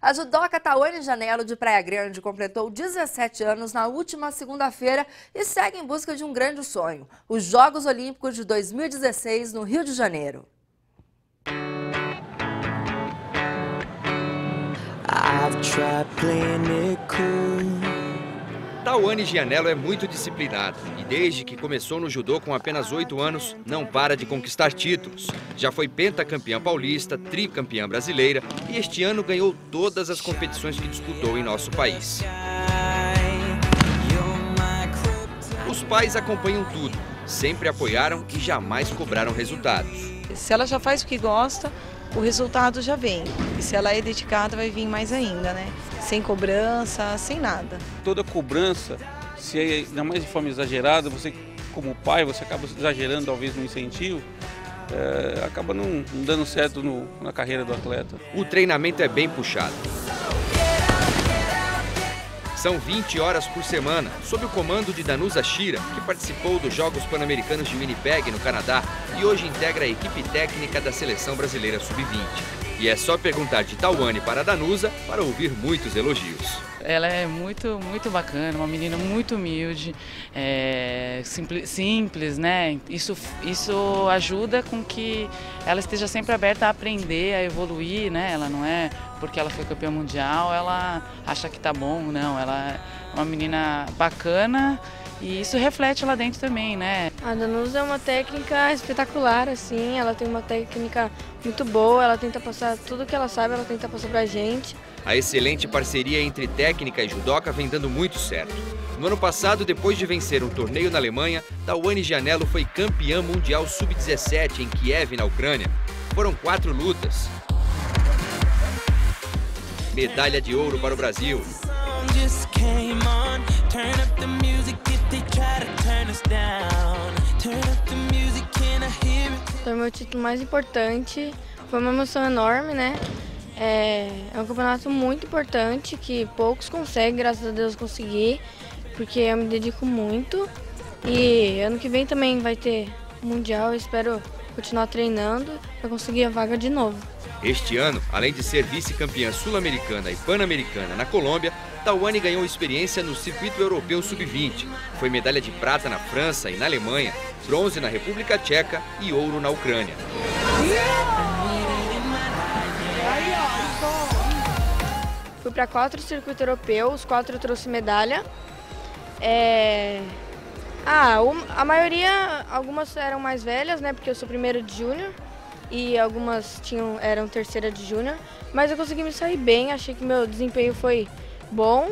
A judoca Tawane Janelo, de Praia Grande, completou 17 anos na última segunda-feira e segue em busca de um grande sonho: os Jogos Olímpicos de 2016 no Rio de Janeiro. Tawane Janelo é muito disciplinada e desde que começou no judô com apenas 8 anos, não para de conquistar títulos. Já foi pentacampeã paulista, tricampeã brasileira e este ano ganhou todas as competições que disputou em nosso país. Os pais acompanham tudo, sempre apoiaram e jamais cobraram resultados. Se ela já faz o que gosta, o resultado já vem. E se ela é dedicada, vai vir mais ainda, né? Sem cobrança, sem nada. Toda cobrança, se é, ainda mais de forma exagerada, você como pai, você acaba exagerando talvez no incentivo, acaba não dando certo na carreira do atleta. O treinamento é bem puxado. São 20 horas por semana, sob o comando de Danusa Shira, que participou dos Jogos Pan-Americanos de Winnipeg, no Canadá, e hoje integra a equipe técnica da Seleção Brasileira Sub-20. E é só perguntar de Tawane para a Danusa para ouvir muitos elogios. Ela é muito bacana, uma menina muito humilde, simples, né? Isso ajuda com que ela esteja sempre aberta a aprender, a evoluir, né? Ela não é porque ela foi campeã mundial, ela acha que tá bom, não. Ela é uma menina bacana e isso reflete lá dentro também, né? A Danusa é uma técnica espetacular, assim, ela tem uma técnica muito boa, ela tenta passar tudo que ela sabe, ela tenta passar pra gente. A excelente parceria entre técnica e judoca vem dando muito certo. No ano passado, depois de vencer um torneio na Alemanha, Tawane Janelo foi campeã mundial sub-17 em Kiev, na Ucrânia. Foram 4 lutas. Medalha de ouro para o Brasil. Foi o meu título mais importante, foi uma emoção enorme, né? É um campeonato muito importante que poucos conseguem, graças a Deus consegui, porque eu me dedico muito. E ano que vem também vai ter mundial, eu espero continuar treinando para conseguir a vaga de novo. Este ano, além de ser vice-campeã sul-americana e pan-americana na Colômbia, Tawane ganhou experiência no circuito europeu sub-20. Foi medalha de prata na França e na Alemanha, bronze na República Tcheca e ouro na Ucrânia. Fui para 4 circuitos europeus, os 4 eu trouxe medalha. A maioria, algumas eram mais velhas, né? Porque eu sou primeira de júnior e algumas eram terceira de júnior. Mas eu consegui me sair bem, achei que meu desempenho foi bom.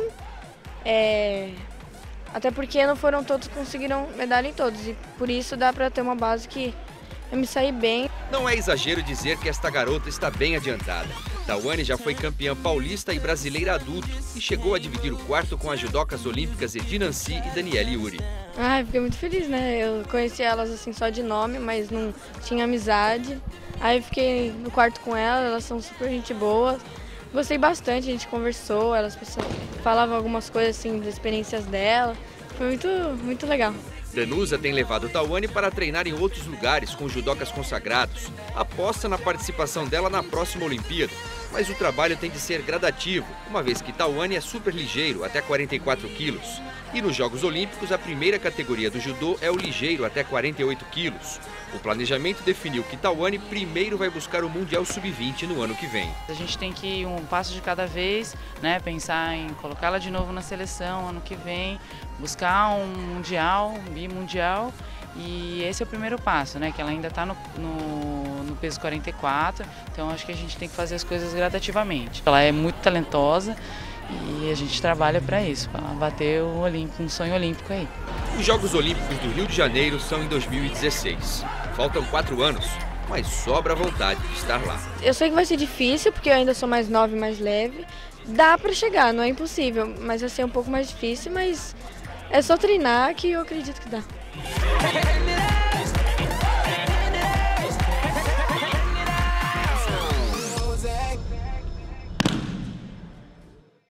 Até porque não foram todos que conseguiram medalha em todos. E por isso dá para ter uma base que eu me saí bem. Não é exagero dizer que esta garota está bem adiantada. Tawane já foi campeã paulista e brasileira adulto e chegou a dividir o quarto com as judocas olímpicas Edina Nancy e Daniele Yuri. Fiquei muito feliz, né? Eu conheci elas assim só de nome, mas não tinha amizade. Aí fiquei no quarto com elas são super gente boa. Gostei bastante, a gente conversou, elas falavam algumas coisas assim das experiências dela. Foi muito legal. Danusa tem levado Tawane para treinar em outros lugares com judocas consagrados. Aposta na participação dela na próxima Olimpíada. Mas o trabalho tem de ser gradativo, uma vez que Tawane é super ligeiro, até 44 quilos. E nos Jogos Olímpicos, a primeira categoria do judô é o ligeiro, até 48 quilos. O planejamento definiu que Tawane primeiro vai buscar o Mundial Sub-20 no ano que vem. A gente tem que ir um passo de cada vez, né? Pensar em colocá-la de novo na seleção ano que vem, buscar um mundial, um bimundial. E esse é o primeiro passo, né? Que ela ainda está no peso 44, então acho que a gente tem que fazer as coisas gradativamente. Ela é muito talentosa e a gente trabalha para isso, para bater um sonho olímpico aí. Os Jogos Olímpicos do Rio de Janeiro são em 2016. Faltam 4 anos, mas sobra vontade de estar lá. Eu sei que vai ser difícil, porque eu ainda sou mais nova e mais leve. Dá para chegar, não é impossível, mas vai ser um pouco mais difícil, mas é só treinar que eu acredito que dá.